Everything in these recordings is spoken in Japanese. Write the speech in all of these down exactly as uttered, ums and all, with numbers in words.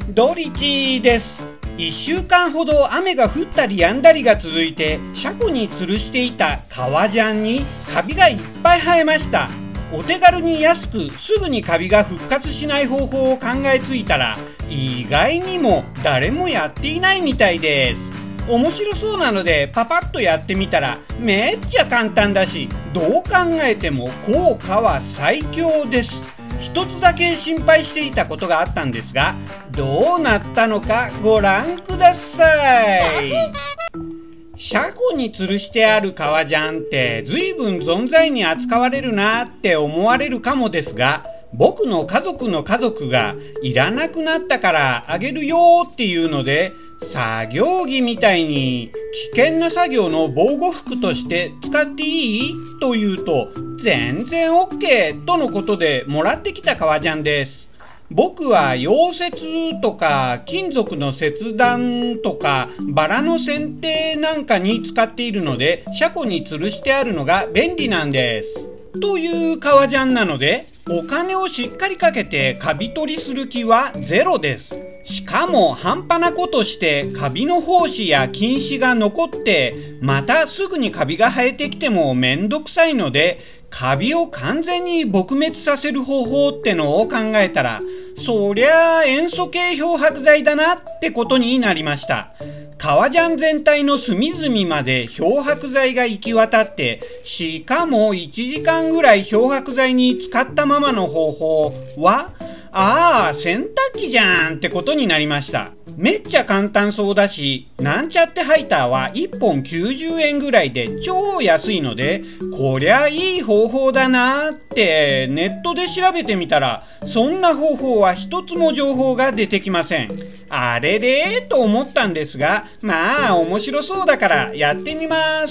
ドリチーです。いっしゅうかんほど雨が降ったり止んだりが続いて、車庫に吊るしていた革ジャンにカビがいっぱい生えました。お手軽に安くすぐにカビが復活しない方法を考えついたら、意外にも誰もやっていないみたいです。面白そうなのでパパッとやってみたらめっちゃ簡単だし、どう考えても効果は最強です。一つだけ心配していたことがあったんですが、どうなったのかご覧ください。車庫に吊るしてある革ジャンって随分存在に扱われるなって思われるかもですが、僕の家族の家族がいらなくなったからあげるよっていうので、作業着みたいに危険な作業の防護服として使っていいと言うと全然 オーケー とのことでもらってきた革ジャンです。僕は溶接とか金属の切断とかバラの剪定なんかに使っているので、車庫に吊るしてあるのが便利なんです。という革ジャンなので、お金をしっかりかけてカビ取りする気はゼロです。しかも半端なことしてカビの胞子や菌糸が残って、またすぐにカビが生えてきてもめんどくさいので、カビを完全に撲滅させる方法ってのを考えたら、そりゃあ塩素系漂白剤だなってことになりました。革ジャン全体の隅々まで漂白剤が行き渡って、しかもいちじかんぐらい漂白剤に浸かったままの方法は、ああ洗濯機じゃんってことになりました。めっちゃ簡単そうだし、なんちゃってハイターはいっぽんきゅうじゅうえんぐらいで超安いので、こりゃいい方法だなーってネットで調べてみたら、そんな方法は一つも情報が出てきません。あれれーと思ったんですが、まあ面白そうだからやってみます。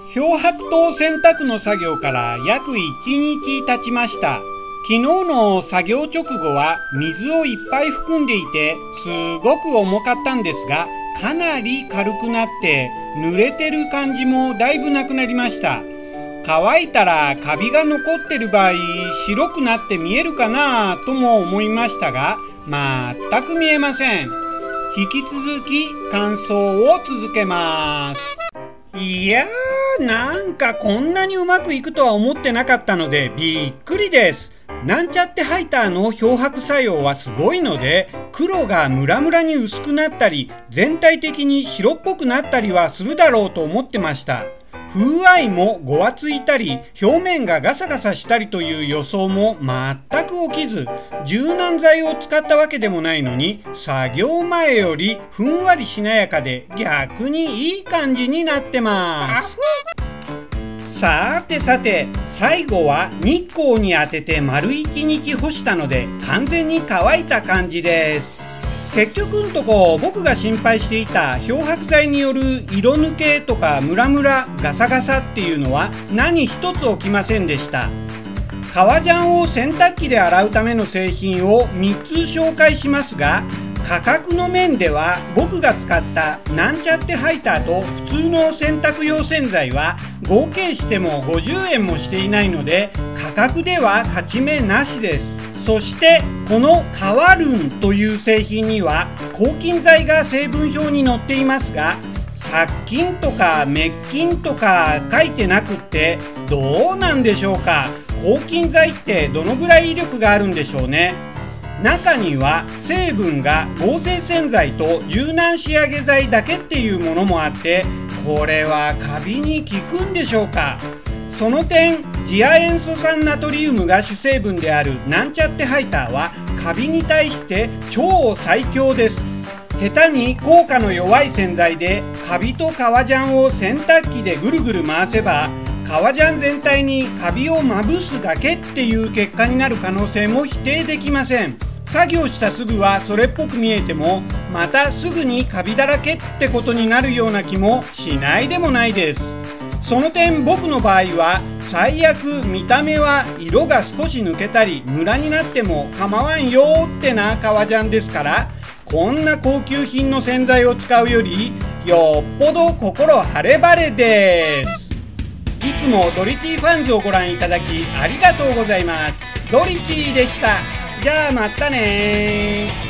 漂白と洗濯の作業から約いちにち経ちました。昨日の作業直後は水をいっぱい含んでいてすごく重かったんですが、かなり軽くなって濡れてる感じもだいぶなくなりました。乾いたらカビが残ってる場合白くなって見えるかなとも思いましたが、全く見えません。引き続き乾燥を続けます。いやー、なんかこんなにうまくいくとは思ってなかったのでびっくりです。なんちゃってハイターの漂白作用はすごいので、黒がムラムラに薄くなったり全体的に白っぽくなったりはするだろうと思ってました。風合いもごわついたり表面がガサガサしたりという予想も全く起きず、柔軟剤を使ったわけでもないのに作業前よりふんわりしなやかで逆にいい感じになってます。さてさて、最後は日光に当てて丸いちにち干したので完全に乾いた感じです。結局んとこ僕が心配していた漂白剤による色抜けとかムラムラガサガサっていうのは何一つ起きませんでした。革ジャンを洗濯機で洗うための製品をみっつ紹介しますが、価格の面では僕が使ったなんちゃってハイターと普通の洗濯用洗剤は合計してもごじゅうえんもしていないので、価格では勝ち目なしです。そしてこのカワルンという製品には抗菌剤が成分表に載っていますが、殺菌とか滅菌とか書いてなくってどうなんでしょうか。抗菌剤ってどのぐらい威力があるんでしょうね。中には成分が合成洗剤と柔軟仕上げ剤だけっていうものもあって、これはカビに効くんでしょうか。その点、次亜塩素酸ナトリウムが主成分であるなんちゃってハイターはカビに対して超最強です。下手に効果の弱い洗剤でカビと革ジャンを洗濯機でぐるぐる回せば、革ジャン全体にカビをまぶすだけっていう結果になる可能性も否定できません。作業したすぐはそれっぽく見えても、またすぐにカビだらけってことになるような気もしないでもないです。その点僕の場合は最悪見た目は色が少し抜けたりムラになっても構わんよってな革ジャンですから、こんな高級品の洗剤を使うよりよっぽど心晴れ晴れです。いつもドリチーファンズをご覧いただきありがとうございます。ドリチーでした。じゃあまたねー。